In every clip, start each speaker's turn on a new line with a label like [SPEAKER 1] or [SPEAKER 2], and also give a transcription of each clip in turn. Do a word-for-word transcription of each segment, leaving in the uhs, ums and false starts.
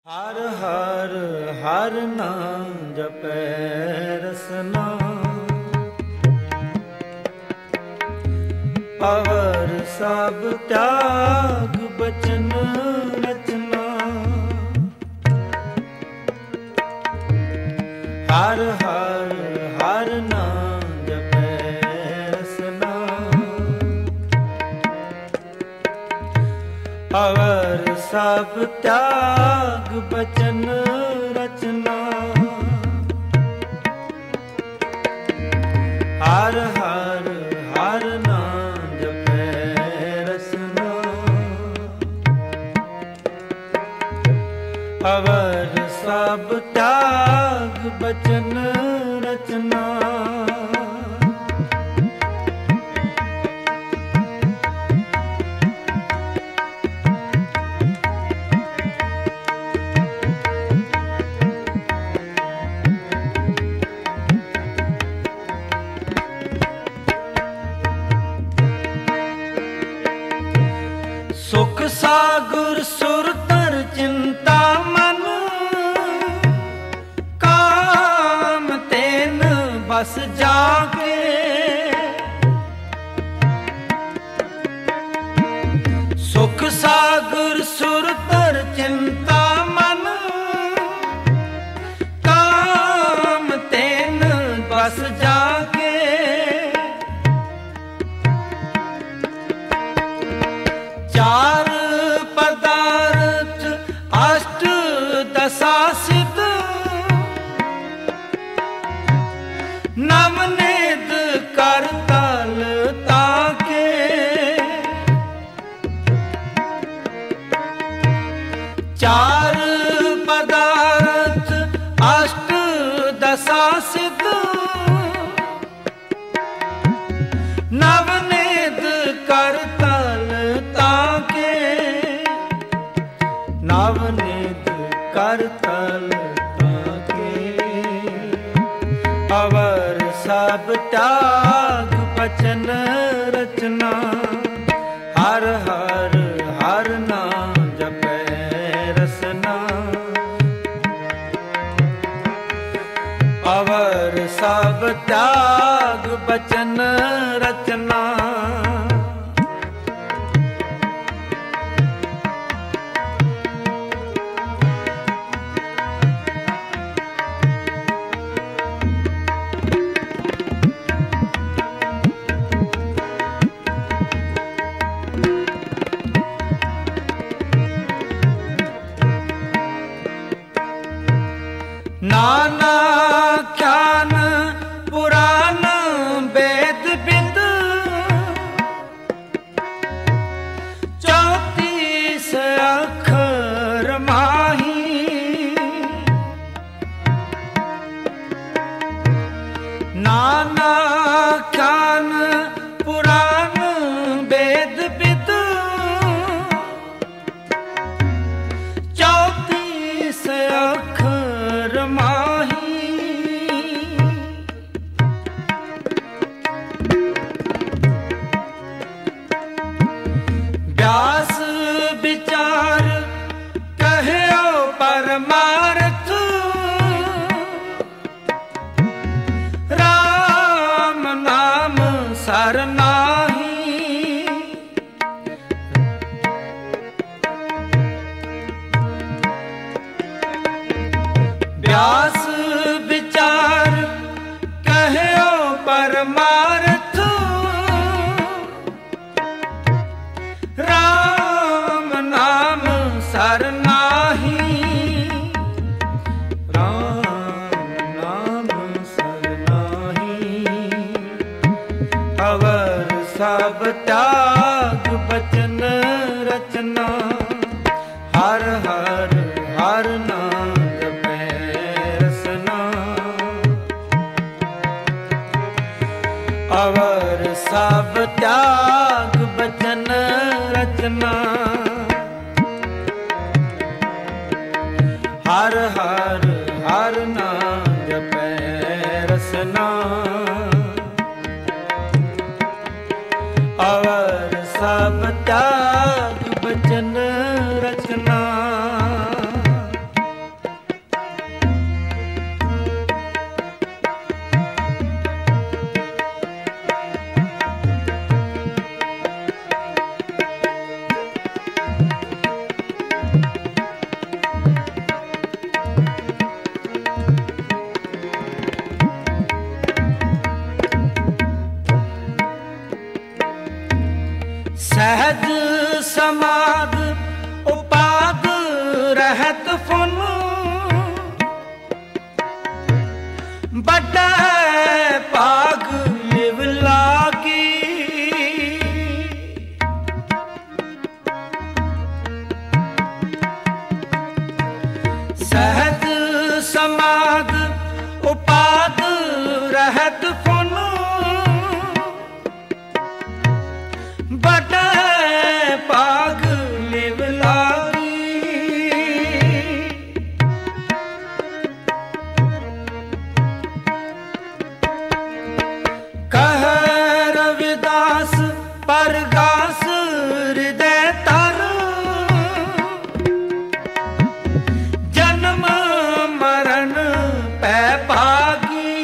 [SPEAKER 1] हर हर हर नाम जपै रसना, अवर सब त्याग बचन रचना। हर हर हर नाम जपै रसना, अवर सब त्याग बचन रचना। हर हर हर नाम जपै रसना, अवर सब त्याग बचन रचना। सुख सागर सुर तर चिंता मन, काम तेन बस जाके। सुख सागर सुर तर चिंता मन, काम तेन बस जाके। चार पदार्थ अष्ट दशा सिद्ध, नवनेद कर तल ताके। चार पदार्थ अष्ट दशा सिद्ध, नवनेद कर तल ताके। नवनीत कर तल ताके, अवर सब त्याग बचन रचना। हर हर हर नाम जपै रसना, अवर सब त्याग बचन रचना। नाना ज्ञान पुराण वेद विद, चौतीस अक्षर माही। नाना ज्ञान पुराण वेद विद, चौतीस अक्षर माही। व्यास विचार कहयो परमार्थ, राम नाम सरनाही। व्यास विचार कहयो परमार्थ, राम नाम सरनाही। राम नाम सरनाही, अवर सब त्याग बचन रचना। हर हर हर नाम जपै रसना, अवर सब त्याग बचन रचना। हर हर हर नाम जपै रसना, अवर सब त्याग बचन रचना। रहत फुन बड़ा पाग लिव लागी। सहज समाध उपाद रहत फुन बड़ा पाग लिव लागी। कह रविदास परगास हृदय तर जन्म मरण पै भागी।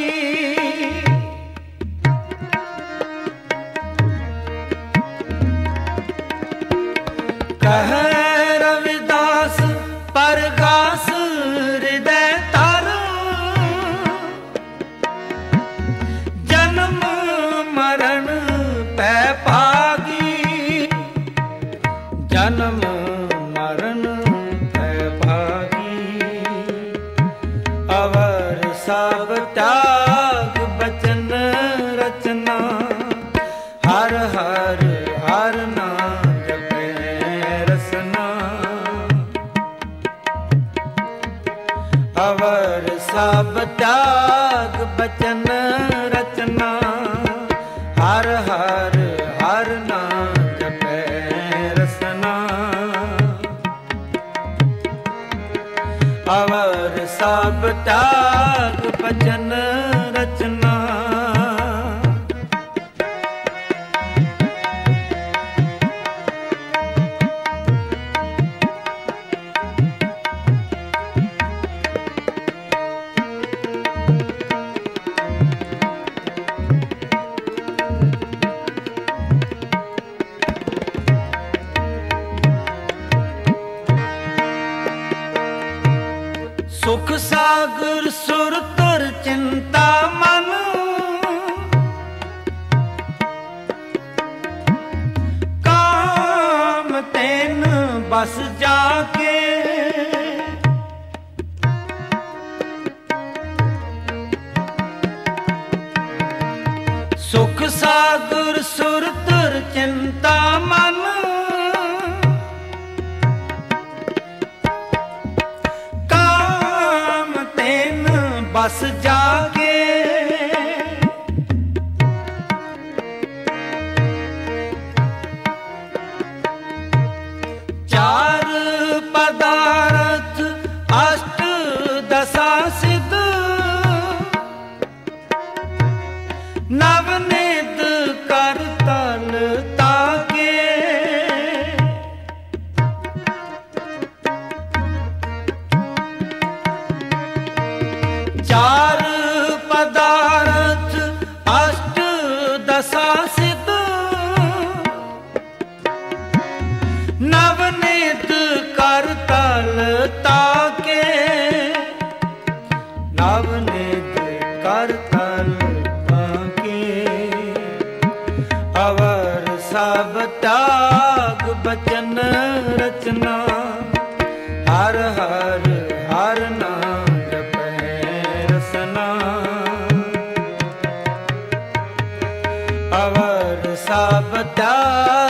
[SPEAKER 1] कह रविदास परगास हृदय तर जन्म मरण पै भागी। जन्म मरण पै भागी। अवर सब त्याग बचन रचना हर हर हर नाम जपै रसना। अवर सब त्याग बचन रचना हर हर हर नाम जपै रसना। अवर सब त्याग बचन रचना। सुख सागर सुर तुर चिंता मन काम तेन बस जाके। सुख सागर सुर तुर चिंता मन बस जागे। चार पदार्थ अष्ट दशा सिद्ध नवनीत कर तल ताके। चार पदार्थ अष्ट दशा सिद्ध नवनीत कर तल ताके। नवनीत कर तल ताके। अवर सब त्याग बचन रचना हर हर हर नाम अवर सब त्याग